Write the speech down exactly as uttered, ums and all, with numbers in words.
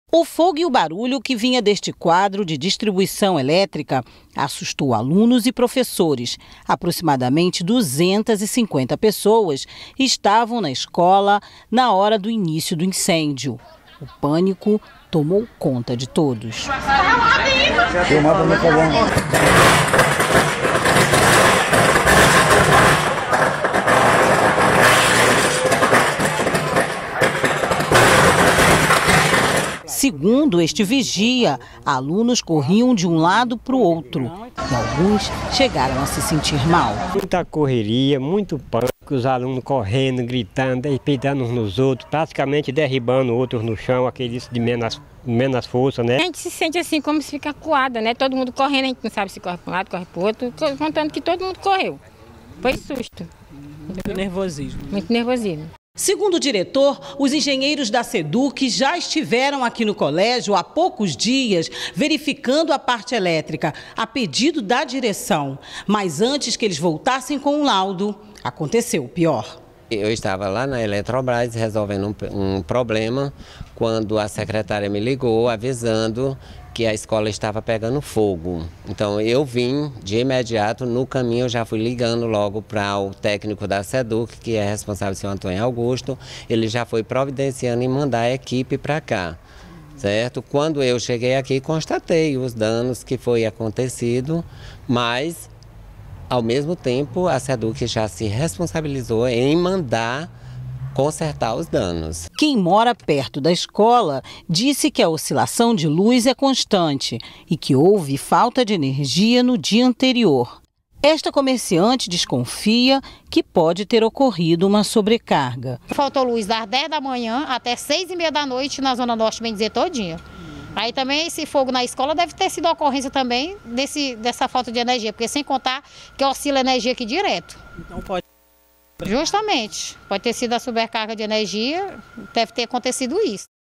O fogo e o barulho que vinha deste quadro de distribuição elétrica assustou alunos e professores. Aproximadamente duzentas e cinquenta pessoas estavam na escola na hora do início do incêndio. O pânico tomou conta de todos. Segundo este vigia, alunos corriam de um lado para o outro e alguns chegaram a se sentir mal. Muita correria, muito pânico, os alunos correndo, gritando, respeitando uns nos outros, praticamente derribando outros no chão, aqueles de menos, menos força, né? A gente se sente assim como se fica acuada, né? Todo mundo correndo, a gente não sabe se corre para um lado, corre para o outro, contando que todo mundo correu. Foi susto. Muito nervosismo. Muito nervosismo. Segundo o diretor, os engenheiros da SEDUC já estiveram aqui no colégio há poucos dias verificando a parte elétrica, a pedido da direção. Mas antes que eles voltassem com o laudo, aconteceu o pior. Eu estava lá na Eletrobras resolvendo um, um problema quando a secretária me ligou avisando que a escola estava pegando fogo. Então eu vim de imediato, no caminho eu já fui ligando logo para o técnico da SEDUC, que é responsável, o senhor Antônio Augusto. Ele já foi providenciando em mandar a equipe para cá, certo? Quando eu cheguei aqui, constatei os danos que foi acontecido, mas ao mesmo tempo a SEDUC já se responsabilizou em mandar consertar os danos. Quem mora perto da escola disse que a oscilação de luz é constante e que houve falta de energia no dia anterior. Esta comerciante desconfia que pode ter ocorrido uma sobrecarga. Faltou luz das dez da manhã até seis e meia da noite na Zona Norte, bem dizer, todinha. Aí também esse fogo na escola deve ter sido ocorrência também desse, dessa falta de energia, porque sem contar que oscila a energia aqui direto. Então pode... Justamente, pode ter sido a sobrecarga de energia, deve ter acontecido isso.